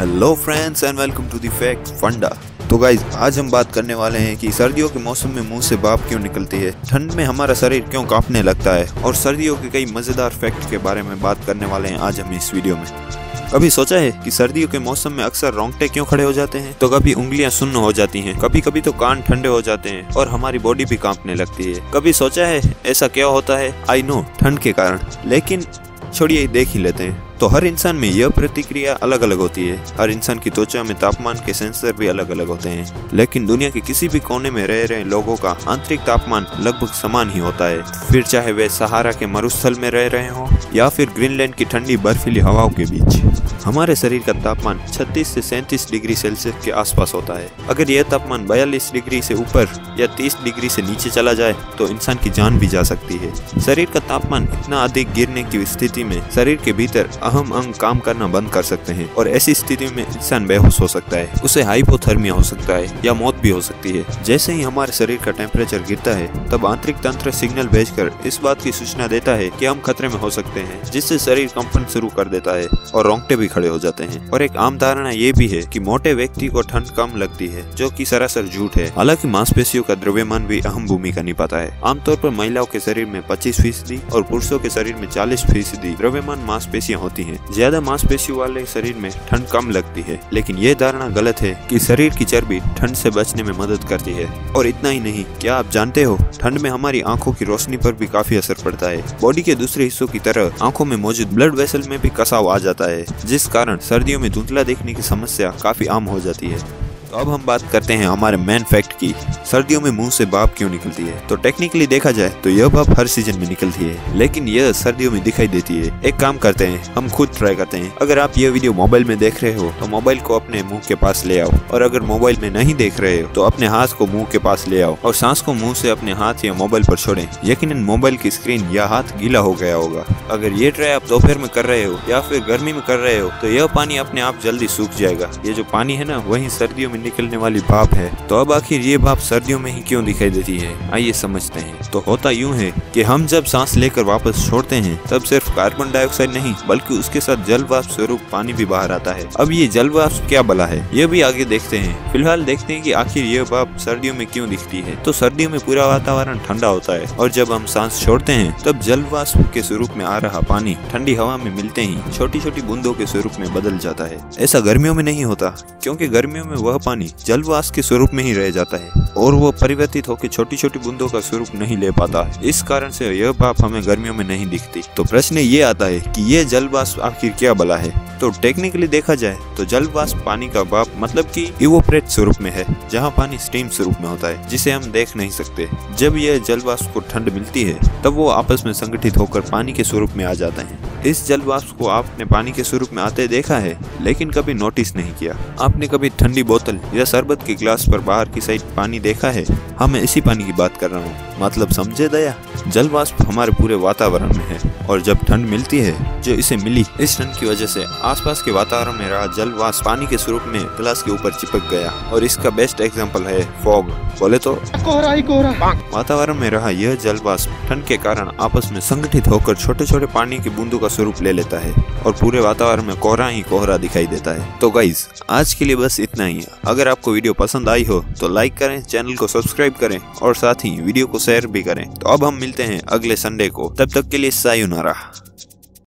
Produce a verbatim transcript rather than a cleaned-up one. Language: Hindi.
Hello friends and welcome to the fact funda. तो गाइज आज हम बात करने वाले हैं कि सर्दियों के मौसम में मुंह से भाप क्यों निकलती है, ठंड में हमारा शरीर क्यों कांपने लगता है और सर्दियों के कई मजेदार फैक्ट के बारे में बात करने वाले हैं आज हम इस वीडियो में। कभी सोचा है कि सर्दियों के मौसम में अक्सर रोंगटे क्यों खड़े हो जाते हैं? तो कभी उंगलियां सुन्न हो जाती हैं, कभी कभी तो कान ठंडे हो जाते हैं और हमारी बॉडी भी कांपने लगती है। कभी सोचा है ऐसा क्या होता है? आई नो, ठंड के कारण, लेकिन छोड़िए देख ही लेते हैं। तो हर इंसान में यह प्रतिक्रिया अलग अलग होती है। हर इंसान की त्वचा में तापमान के सेंसर भी अलग अलग होते हैं, लेकिन दुनिया के किसी भी कोने में रह रहे लोगों का आंतरिक तापमान लगभग समान ही होता है। फिर चाहे वे सहारा के मरुस्थल में रह रहे हों या फिर ग्रीनलैंड की ठंडी बर्फीली हवाओं के बीच, हमारे शरीर का तापमान छत्तीस से सैंतीस डिग्री सेल्सियस के आसपास होता है। अगर यह तापमान बयालीस डिग्री से ऊपर या तीस डिग्री से नीचे चला जाए तो इंसान की जान भी जा सकती है। शरीर का तापमान इतना अधिक गिरने की स्थिति में शरीर के भीतर अहम अंग काम करना बंद कर सकते हैं और ऐसी स्थिति में इंसान बेहोश हो सकता है, उसे हाइपोथर्मिया हो सकता है या मौत भी हो सकती है। जैसे ही हमारे शरीर का टेम्परेचर गिरता है तब आंतरिक तंत्र सिग्नल भेजकर इस बात की सूचना देता है कि हम खतरे में हो सकते हैं, जिससे शरीर कंपन शुरू कर देता है और रोंगटे भी खड़े हो जाते हैं। और एक आम धारणा ये भी है कि मोटे व्यक्ति को ठंड कम लगती है, जो कि सरासर झूठ है। हालांकि मांसपेशियों का द्रव्यमान भी अहम भूमिका निभाता है। आमतौर पर महिलाओं के शरीर में पच्चीस फीसदी और पुरुषों के शरीर में चालीस फीसदी द्रव्यमान मांसपेशियां होती हैं। ज्यादा मांसपेशियों वाले शरीर में ठंड कम लगती है, लेकिन ये धारणा गलत है कि शरीर की चर्बी ठंड से बचने में मदद करती है। और इतना ही नहीं, क्या आप जानते हो ठंड में हमारी आंखों की रोशनी पर भी काफी असर पड़ता है। बॉडी के दूसरे हिस्सों की तरह आंखों में मौजूद ब्लड वेसल में भी कसाव आ जाता है, जिस कारण सर्दियों में धुंधला देखने की समस्या काफी आम हो जाती है। तो अब हम बात करते हैं हमारे मेन फैक्ट की, सर्दियों में मुंह से भाप क्यों निकलती है। तो टेक्निकली देखा जाए तो यह भाप हर सीजन में निकलती है, लेकिन यह सर्दियों में दिखाई देती है। एक काम करते हैं, हम खुद ट्राई करते हैं। अगर आप यह वीडियो मोबाइल में देख रहे हो तो मोबाइल को अपने मुंह के पास ले आओ, और अगर मोबाइल में नहीं देख रहे हो तो अपने हाथ को मुंह के पास ले आओ और सांस को मुंह से अपने हाथ या मोबाइल पर छोड़ें। यकीनन मोबाइल की स्क्रीन या हाथ गीला हो गया होगा। अगर ये ट्राई आप दोपहर में कर रहे हो या फिर गर्मी में कर रहे हो तो यह पानी अपने आप जल्दी सूख जाएगा। ये जो पानी है ना, वही सर्दियों में निकलने वाली भाप है। तो अब आखिर ये भाप सर्दियों में ही क्यों दिखाई देती है, आइए समझते हैं। तो होता यूं है कि हम जब सांस लेकर वापस छोड़ते हैं तब सिर्फ कार्बन डाइऑक्साइड नहीं बल्कि उसके साथ जल वाष्प स्वरूप पानी भी बाहर आता है। अब ये जल वाष्प क्या भला है, ये भी आगे देखते हैं। फिलहाल देखते हैं कि आखिर ये भाप सर्दियों में क्यों दिखती है। तो सर्दियों में पूरा वातावरण ठंडा होता है और जब हम सांस छोड़ते हैं तब जल वाष्प के स्वरूप में आ रहा पानी ठंडी हवा में मिलते ही छोटी छोटी बूंदों के स्वरूप में बदल जाता है। ऐसा गर्मियों में नहीं होता, क्योंकि गर्मियों में वह पानी जल वाष्प के स्वरूप में ही रह जाता है और वो परिवर्तित होकर छोटी छोटी बूंदों का स्वरूप नहीं ले पाता। इस कारण से यह भाप हमें गर्मियों में नहीं दिखती। तो प्रश्न ये आता है कि ये जल वाष्प आखिर क्या भला है। तो टेक्निकली देखा जाए तो जल वाष्प पानी का भाप मतलब कि इवोपरेट स्वरूप में है, जहाँ पानी स्टीम स्वरूप में होता है, जिसे हम देख नहीं सकते। जब यह जल वाष्प को ठंड मिलती है तब वो आपस में संगठित होकर पानी के स्वरूप में आ जाते हैं। इस जल वाष्प को आपने पानी के स्वरूप में आते देखा है, लेकिन कभी नोटिस नहीं किया। आपने कभी ठंडी बोतल या शरबत के ग्लास पर बाहर की साइड पानी देखा है? हाँ, मैं इसी पानी की बात कर रहा हूँ। मतलब समझे दया, जल वाष्प हमारे पूरे वातावरण में है और जब ठंड मिलती है जो इसे मिली, इस ठंड की वजह से आसपास के वातावरण में रहा जल वाष्प पानी के स्वरूप में ग्लास के ऊपर चिपक गया। और इसका बेस्ट एग्जांपल है फॉग। बोले तो कोहरा ही कोहरा। वातावरण में रहा यह जल वाष्प ठंड के कारण आपस में संगठित होकर छोटे छोटे पानी की बूंदों का स्वरूप ले लेता है और पूरे वातावरण में कोहरा ही कोहरा दिखाई देता है। तो गाइस आज के लिए बस इतना ही है। अगर आपको वीडियो पसंद आई हो तो लाइक करें, चैनल को सब्सक्राइब करें और साथ ही वीडियो को शेयर भी करें। तो अब हम मिलते हैं अगले संडे को, तब तक के लिए सायोनारा।